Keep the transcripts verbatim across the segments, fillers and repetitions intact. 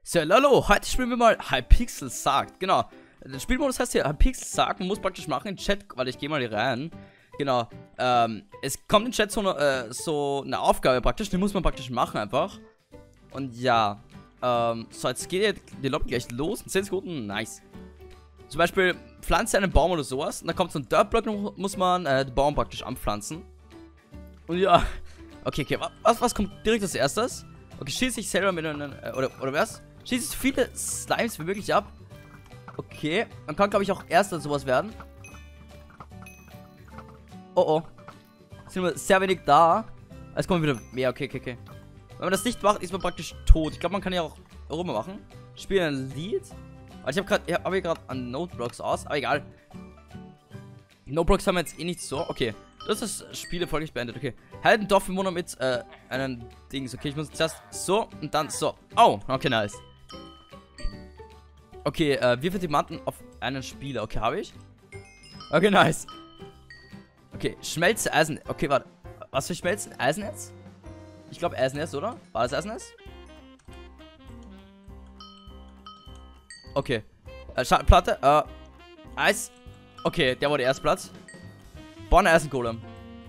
So, hallo, heute spielen wir mal Hypixel sagt. Genau. Der Spielmodus heißt hier Hypixel sagt. Man muss praktisch machen in Chat, weil ich gehe mal hier rein. Genau. Ähm, es kommt in Chat so eine, äh, so eine Aufgabe praktisch. Die muss man praktisch machen einfach. Und ja. Ähm, so, jetzt geht die Lobby gleich los. In zehn Sekunden. Nice. Zum Beispiel pflanze einen Baum oder sowas. Und dann kommt so ein Dirtblock, dann muss man äh, den Baum praktisch anpflanzen. Und ja. Okay, okay. Was, was kommt direkt als erstes? Okay, schieße ich selber mit einem. Äh, oder, oder was? Schieße so viele Slimes wie möglich ab. Okay. Man kann, glaube ich, auch erster sowas werden. Oh oh. Es sind immer sehr wenig da. Es kommen wieder mehr. Okay, okay, okay. Wenn man das nicht macht, ist man praktisch tot. Ich glaube, man kann ja auch rüber machen. Spiele ein Lied. Aber ich habe gerade, ich habe hier gerade an Noteblocks aus. Aber egal. Noteblocks haben wir jetzt eh nicht so. Okay. Das ist das Spiel erfolgreich beendet. Okay. Halt ein Dorfbewohner mit äh, einem Dings. Okay, ich muss zuerst so und dann so. Oh, okay, nice. Okay, äh, wirf Diamanten auf einen Spieler. Okay, habe ich. Okay, nice. Okay, schmelze Eisen. Okay, warte. Was für Schmelzen? Eisennetz? Ich glaube Eisennetz, oder? War das Eisennetz? Okay. Äh, Platte. Äh, Eis. Okay, der war der erste Platz. Bauen Eisengolem.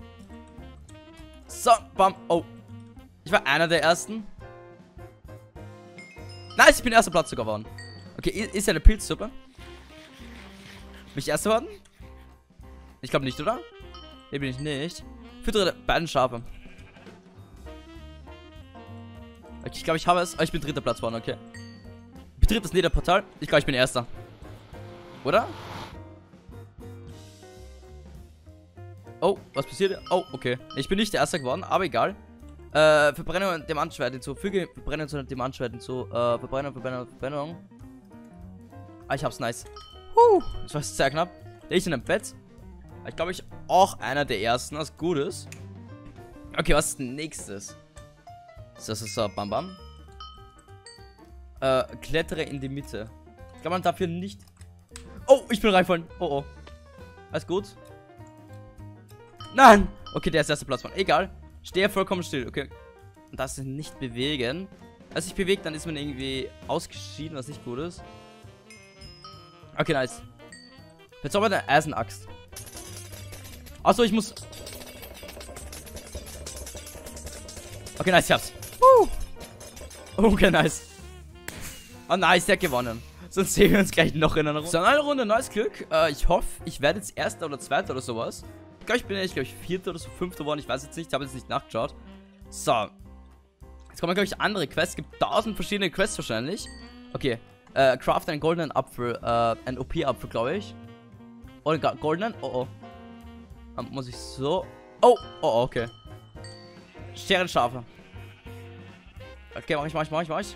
So, bam. Oh. Ich war einer der ersten. Nice, ich bin erster Platz sogar geworden. Okay, ist ja eine Pilzsuppe. Bin ich erster geworden? Ich glaube nicht, oder? Nee, bin ich nicht. Füttere beiden Schafe. Okay, ich glaube, ich habe es. Oh, ich bin dritter Platz geworden, okay. Betrieb das Netherportal. Ich glaube, ich bin erster. Oder? Oh, was passiert? Oh, okay. Ich bin nicht der Erste geworden, aber egal. Äh, Verbrennung und Diamantschwert hinzu. Füge Verbrennung zu einem Diamantschwert hinzu. Äh, Verbrennung, Verbrennung, Verbrennung. Ah, ich hab's nice. Huh, das war sehr knapp. Ich in einem Bett. Ich glaube, ich auch einer der ersten, was gut ist. Okay, was ist nächstes? So, so, so, bam, bam. Äh, klettere in die Mitte. Ich glaube, man darf hier nicht. Oh, ich bin reingefallen. Oh, oh. Alles gut. Nein! Okay, der ist erster Platz von. Egal. Stehe vollkommen still. Okay. Und das nicht bewegen. Als sich bewegt, dann ist man irgendwie ausgeschieden, was nicht gut ist. Okay, nice. Verzauberte Eisenaxt. Achso, ich muss. Okay, nice, ich hab's. Uh. Okay, nice. Oh, nice, der hat gewonnen. Sonst sehen wir uns gleich noch in einer Runde. So, eine Runde, neues Glück. Äh, ich hoffe, ich werde jetzt Erster oder Zweiter oder sowas. Ich glaube, ich bin jetzt, glaube ich, Vierter oder so Fünfter geworden. Ich weiß jetzt nicht, ich habe jetzt nicht nachgeschaut. So. Jetzt kommen, glaube ich, andere Quests. Es gibt tausend verschiedene Quests wahrscheinlich. Okay. Äh, craft einen goldenen Apfel. Äh, ein O P-Apfel, glaube ich. Oder goldenen? Oh, oh. Dann muss ich so. Oh, oh, okay. Scherenschafe. Okay, mach ich, mach ich, mach ich, mach ich.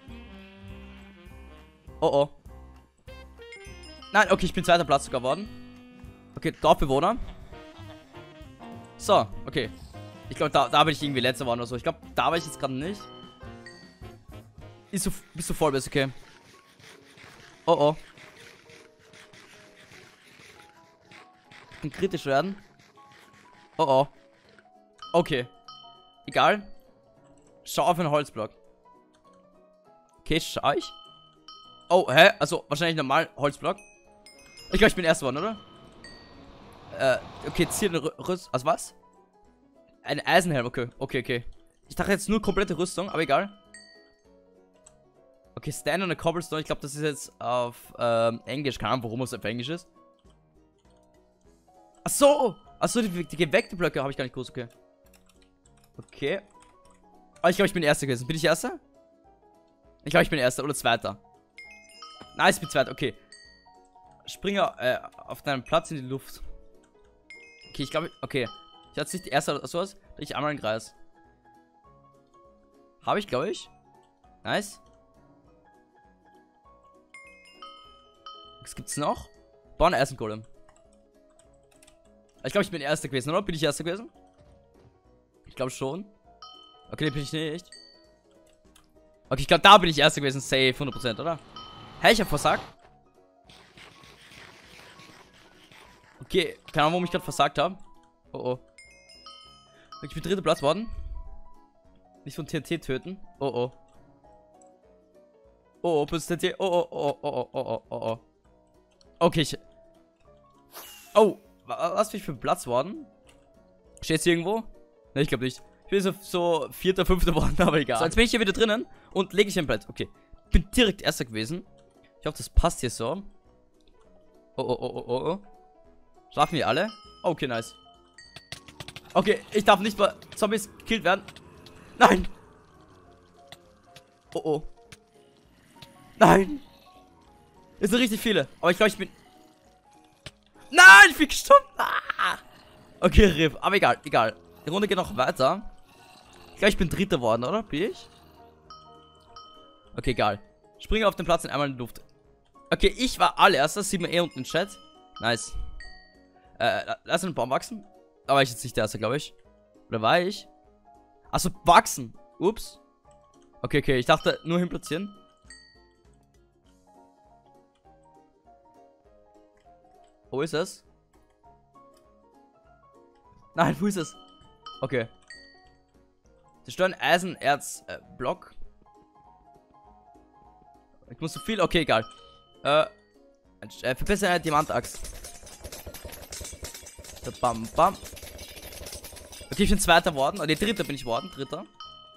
Oh, oh. Nein, okay, ich bin zweiter Platz sogar geworden. Okay, Dorfbewohner. So, okay. Ich glaube, da, da bin ich irgendwie letzter geworden oder so. Ich glaube, da war ich jetzt gerade nicht. Ist so, bist du voll bist, okay. Oh, oh. Kann kritisch werden. Oh, oh. Okay. Egal. Schau auf einen Holzblock. Okay, schau ich. Oh, hä? Also, wahrscheinlich normal Holzblock. Ich glaube, ich bin erster geworden, oder? Äh, okay, zieh eine Rüstung. Also was? Ein Eisenhelm, okay. Okay, okay. Ich dachte jetzt nur komplette Rüstung, aber egal. Okay, Stand on a Cobblestone. Ich glaube, das ist jetzt auf ähm, Englisch. Keine Ahnung, warum es auf Englisch ist. Achso! Achso, die, die geweckte Blöcke habe ich gar nicht groß, okay. Okay. Oh, ich glaube, ich bin Erster gewesen. Bin ich Erster? Ich glaube, ich bin Erster oder Zweiter. Nice, ich bin Zweiter, okay. Springe äh, auf deinen Platz in die Luft. Okay, ich glaube, okay. Ich hatte nicht die erste oder sowas. Ich einmal einen Kreis. Habe ich, glaube ich. Nice. Was gibt's noch? Bauen ersten Golem. Ich glaube, ich bin Erster gewesen, oder? Bin ich Erster gewesen? Ich glaube schon. Okay, bin ich nicht. Okay, ich glaube, da bin ich Erster gewesen. Safe, hundert Prozent, oder? Hä, ich hab versagt. Okay, keine Ahnung, warum ich gerade versagt habe. Oh, oh. Ich bin dritter Platz worden. Nicht von T N T töten. Oh, oh. Oh, oh, bist du hier? Oh, oh, oh, oh, oh, oh, oh, oh. Okay, ich... Oh, was bin ich für Platz worden? Steht's hier irgendwo? Ne, ich glaube nicht. Ich bin so, so vierter, fünfter worden, aber egal. So, jetzt bin ich hier wieder drinnen und lege ich ein Brett. Okay. Bin direkt erster gewesen. Ich hoffe, das passt hier so. Oh, oh, oh, oh, oh, oh. Schlafen wir alle? Okay, nice. Okay, ich darf nicht mal Zombies gekillt werden. Nein! Oh, oh. Nein! Es sind richtig viele. Aber ich glaube, ich bin... Nein, ich bin gestorben. Ah! Okay, R I P. Aber egal, egal. Die Runde geht noch weiter. Ich glaube, ich bin Dritter worden, oder? Bin ich? Okay, egal. Springe auf den Platz und einmal in die Luft. Okay, ich war allererster. Sieht man eh unten im Chat. Nice. Äh, lass einen Baum wachsen. Aber ich jetzt nicht der Erste, glaube ich. Oder war ich? Achso, wachsen. Ups. Okay, okay. Ich dachte nur hin platzieren. Wo ist es? Nein, wo ist es? Okay. Zerstören Eisenerz äh, Block. Ich muss so viel. Okay, egal. Äh, äh verbessern eine Diamantaxt. So, bam, bam. Okay, ich bin Zweiter worden. Oh, nee, Dritter bin ich worden. Dritter.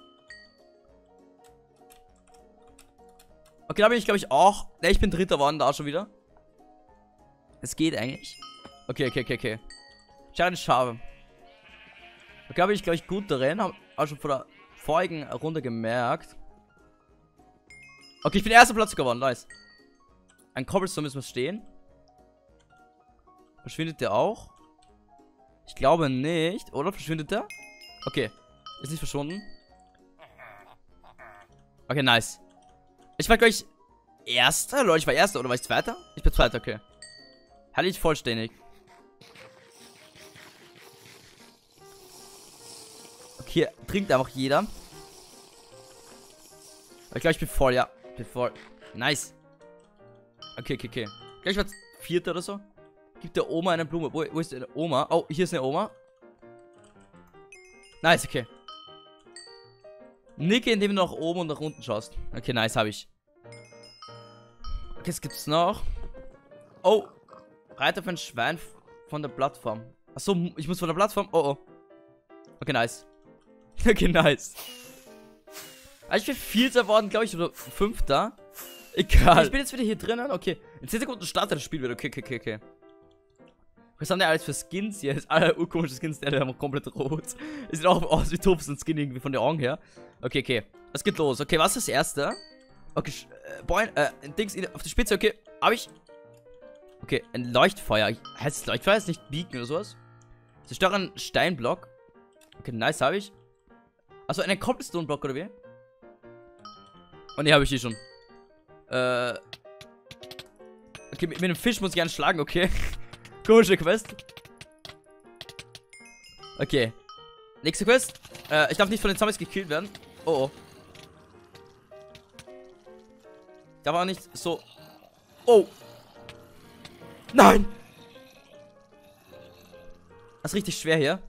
Okay, da bin ich, glaube ich, auch. Ne, ich bin Dritter worden, da schon wieder. Es geht eigentlich. Okay, okay, okay, okay. Schade, schade. Okay, da bin ich, glaube ich, gut darin. Hab auch schon vor der vorigen Runde gemerkt. Okay, ich bin erster Platz geworden. Nice. Ein Cobblestone müssen wir stehen. Verschwindet der auch? Ich glaube nicht. Oder verschwindet der? Okay. Ist nicht verschwunden. Okay, nice. Ich war, glaube ich, Erster. Leute, ich war Erster. Oder war ich Zweiter? Ich bin Zweiter, okay. Halte ich vollständig. Okay, hier trinkt einfach jeder. Ich glaube, ich bin voll, ja. Ich bin voll. Nice. Okay, okay, okay. Gleich war Vierter oder so. Gibt der Oma eine Blume. Wo, wo ist eine Oma? Oh, hier ist eine Oma. Nice, okay. Nicke, indem du nach oben und nach unten schaust. Okay, nice, habe ich. Okay, was gibt's noch? Oh. Reiter für ein Schwein von der Plattform. Achso, ich muss von der Plattform. Oh, oh. Okay, nice. Okay, nice. Ich bin Vierter worden, glaube ich, oder Fünfter. Egal. Ich bin jetzt wieder hier drinnen. Okay. In zehn Sekunden startet das Spiel wieder. Okay, okay, okay, okay. Was haben die alles für Skins hier? Das ist alle urkomische Skins, die haben komplett rot. Es sieht auch aus wie Tupfen Skin irgendwie von der Augen her. Okay, okay. Es geht los. Okay, was ist das erste? Okay, äh, Boin, äh, Dings auf die Spitze. Okay, habe ich. Okay, ein Leuchtfeuer. Heißt es Leuchtfeuer? Ist nicht Beacon oder sowas? Zerstöre einen Steinblock. Okay, nice, habe ich. Achso, einen Cobblestone-Block oder wie? Oh ne, habe ich hier schon. Äh. Okay, mit, mit dem Fisch muss ich einen schlagen, okay. Komische Quest. Okay. Nächste Quest. Äh, ich darf nicht von den Zombies gekillt werden. Oh, oh. Ich darf auch nicht so. Oh. Nein! Das ist richtig schwer hier.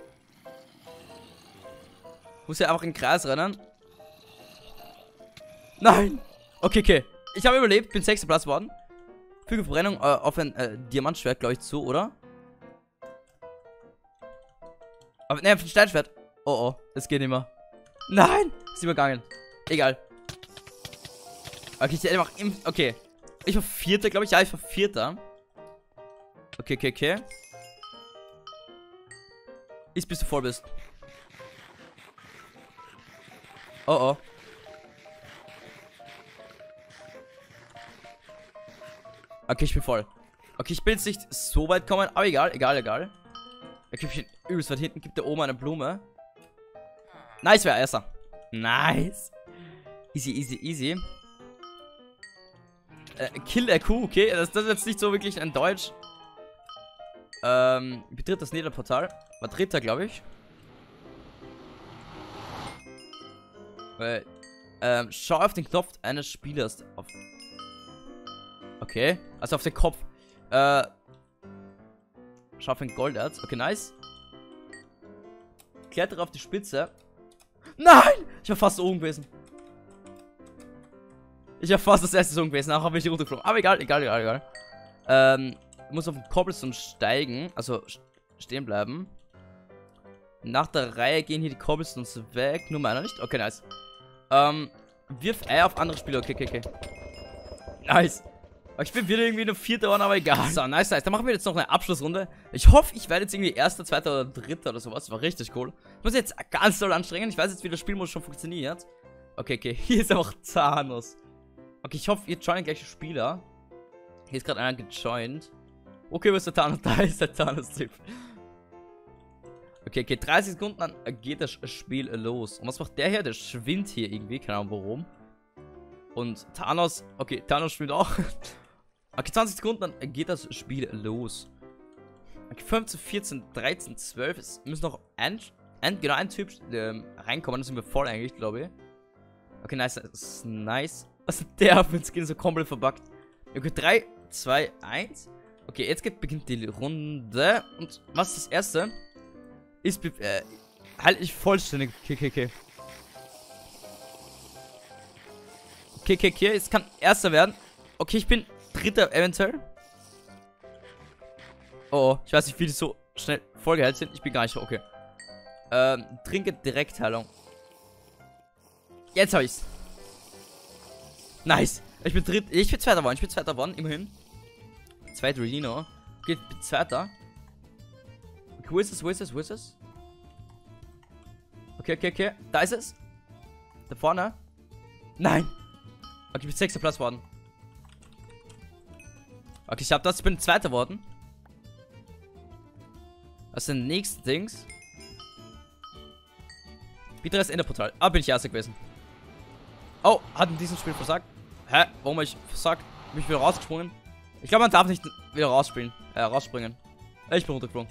Muss ja einfach in den Kreis rennen. Nein! Okay, okay. Ich habe überlebt, bin sechster Platz geworden. Füge Verbrennung äh, auf ein äh, Diamantschwert, glaube ich, zu, oder? Aber, ne, auf ein Steinschwert. Oh, oh, das geht nicht mehr. Nein! Ist übergangen. Egal. Okay, ich hätte einfach im. Okay. Ich war Vierter, glaube ich. Ja, ich war Vierter. Okay, okay, okay. Ist, bis du voll bist. Oh, oh. Okay, ich bin voll. Okay, ich bin jetzt nicht so weit gekommen, aber egal, egal, egal. Okay, ich bin übelst weit hinten. Gibt der Oma eine Blume. Nice, wer erster. Nice. Easy, easy, easy. Äh, Kill der Kuh, okay. Das, das ist jetzt nicht so wirklich ein Deutsch. Ähm, betritt das Netherportal. War Dritter, glaube ich. Äh, ähm, schau auf den Knopf eines Spielers. Auf okay, also auf den Kopf. Äh, schau auf den Golderz. Okay, nice. Klettere auf die Spitze. Nein! Ich war fast oben gewesen. Ich habe fast das erste so gewesen, nachher bin ich runtergeflogen. Aber egal, egal, egal, egal. Ähm, ich muss auf den Cobblestone steigen, also stehen bleiben. Nach der Reihe gehen hier die Cobblestones weg. Nur meiner nicht? Okay, nice. Ähm, wirf Eier auf andere Spieler. Okay, okay, okay. Nice. Ich bin wieder irgendwie nur Vierter geworden, aber egal. So, nice, nice. Dann machen wir jetzt noch eine Abschlussrunde. Ich hoffe, ich werde jetzt irgendwie Erster, Zweiter oder Dritter oder sowas. Das war richtig cool. Ich muss jetzt ganz doll anstrengen. Ich weiß jetzt, wie das Spielmodus schon funktioniert. Okay, okay. Hier ist einfach Thanos. Okay, ich hoffe, ihr joinen gleich die Spieler. Hier ist gerade einer gejoint. Okay, wo ist der Thanos? Da ist der Thanos-Typ. Okay, okay, dreißig Sekunden, dann geht das Spiel los. Und was macht der hier? Der schwimmt hier irgendwie, keine Ahnung warum. Und Thanos, okay, Thanos schwimmt auch. Okay, zwanzig Sekunden, dann geht das Spiel los. Okay, fünfzehn, vierzehn, dreizehn, zwölf. Es müssen noch ein, ein, genau ein Typ ähm, reinkommen, dann sind wir voll eigentlich, glaube ich. Okay, nice, das ist nice. Was ist der auf den Skin so komplett verbuggt? Okay, drei, zwei, eins. Okay, jetzt geht, beginnt die Runde. Und was ist das erste? Ist, äh, halt ich vollständig. Okay, okay, okay. Okay, okay, okay. Es kann erster werden. Okay, ich bin dritter eventuell. Oh, oh, ich weiß nicht, wie die so schnell vollgeheilt sind. Ich bin gar nicht. Okay. Ähm, trinke Direktheilung. Jetzt habe ich's. Nice. Ich bin dritt. Ich bin zweiter geworden. Ich bin zweiter geworden. Immerhin. Zweiter Reno. Okay, ich bin zweiter. Okay, wo ist es? Wo ist es? Wo ist es? Okay, okay, okay. Da ist es. Da vorne. Nein. Okay, ich bin sechster Platz worden. Okay, ich hab das. Ich bin zweiter worden. Was sind die nächsten Dings? Bitte das Enderportal. Ah, bin ich erster gewesen. Oh, hat in diesem Spiel versagt. Hä? Warum hab ich versagt? Bin ich wieder rausgesprungen? Ich glaube, man darf nicht wieder rausspielen. Äh, rausspringen. Ich bin runtergeflogen.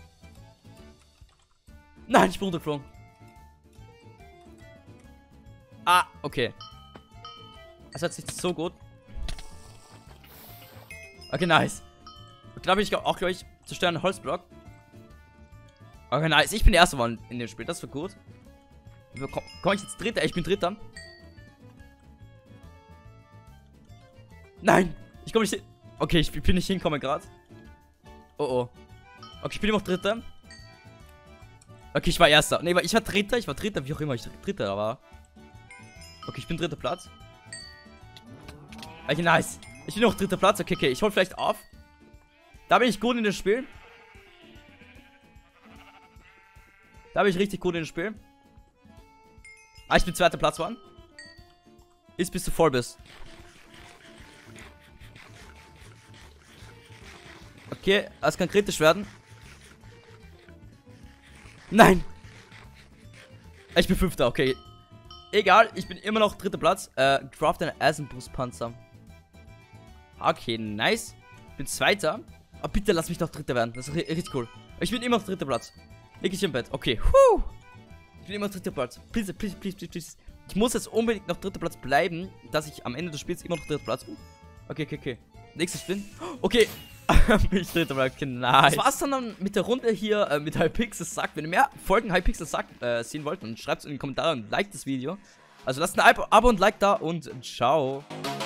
Nein, ich bin runtergeflogen. Ah, okay. Das hört sich so gut. Okay, nice. Ich glaube, ich auch gleich zerstören einen Holzblock. Okay, nice. Ich bin der Erste geworden in dem Spiel. Das war gut. Komm, komm ich jetzt Dritter? Ich bin Dritter. Nein! Ich komme nicht hin. Okay, ich bin nicht hinkommen gerade. Oh oh. Okay, ich bin immer noch Dritter. Okay, ich war Erster. Nee, ich war Dritter. Ich war Dritter, wie auch immer ich Dritter war. Okay, ich bin dritter Platz. Okay, nice. Ich bin noch dritter Platz. Okay, okay. Ich hol vielleicht auf. Da bin ich gut in dem Spiel. Da bin ich richtig gut in dem Spiel. Ah, ich bin zweiter Platz geworden. Ist bis du voll bist. Okay, das kann kritisch werden. Nein! Ich bin fünfter, okay. Egal, ich bin immer noch dritter Platz. Äh, craft einen Eisenbrustpanzer. Okay, nice. Ich bin zweiter. Aber bitte lass mich doch dritter werden. Das ist richtig cool. Ich bin immer noch dritter Platz. Leg ich im Bett. Okay. Huh. Ich bin immer noch dritter Platz. Please, please, please, please, please. Ich muss jetzt unbedingt noch dritter Platz bleiben, dass ich am Ende des Spiels immer noch dritter Platz bin. Okay, okay, okay. Nächster Spin. Okay. Bin ich dritter Platz. Nice. Das war's dann, dann mit der Runde hier äh, mit Hypixel sagt. Wenn ihr mehr Folgen Hypixel sagt äh, sehen wollt, dann schreibt es in die Kommentare und liked das Video. Also lasst ein Abo und Like da und ciao.